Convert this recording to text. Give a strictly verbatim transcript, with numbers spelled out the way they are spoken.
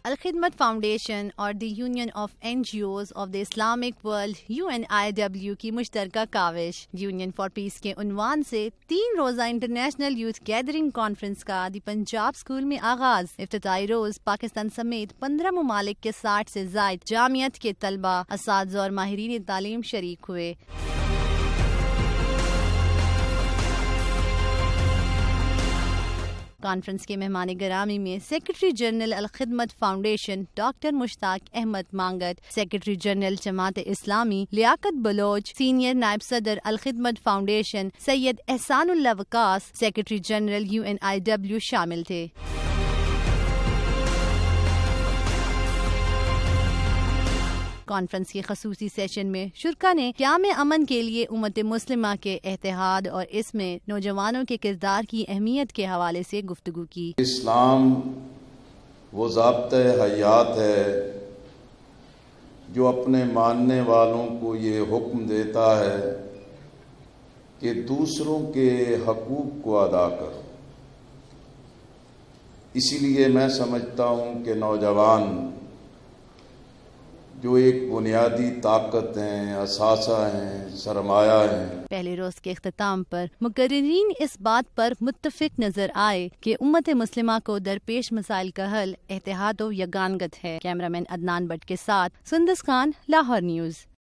Al-Khidmat foundation اور the union of N G Os of the Islamic world U N I W کی مشترکہ کاوش union for پیس کے عنوان سے تین روزہ انٹرنیشنل یوتھ گیدرنگ کانفرنس کا دی پنجاب اسکول میں آغاز۔ افتتاحی روز پاکستان سمیت پندرہ ممالک کے ساٹھ سے زائد جامعیت کے طلبہ، اساتذہ اور ماہرین تعلیم شریک ہوئے۔ کانفرنس کے مہمان گرامی میں secretary general Al-Khidmat foundation doctor Mushtaq Ahmad Mangat, secretary general Jamaat Islami Liaquat Baloch, senior نائب صدر Al-Khidmat foundation Syed Ihsan Ullah Waqas, secretary general U N I W شامل تھے۔ کانفرنس کے خصوصی سیشن میں شرکا نے قیام امن کے لیے امت مسلمہ کے اتحاد اور اس میں نوجوانوں کے کردار کی اہمیت کے حوالے سے گفتگو کی۔ اسلام وہ ضابطۂ حیات ہے جو اپنے ماننے والوں کو یہ حکم دیتا ہے کہ دوسروں کے حقوق کو ادا کرو۔ اسی لیے میں سمجھتا ہوں کہ نوجوان جو ایک بنیادی طاقت ہیں، اثاثہ ہیں، سرمایہ ہیں۔ پہلے روز کے اختتام پر مقررین اس بات پر متفق نظر آئے کہ امت مسلمہ کو درپیش مسائل کا حل اتحاد و یگانگت ہے۔ کیمرہ مین عدنان بٹ کے ساتھ سندس خان، لاہور نیوز۔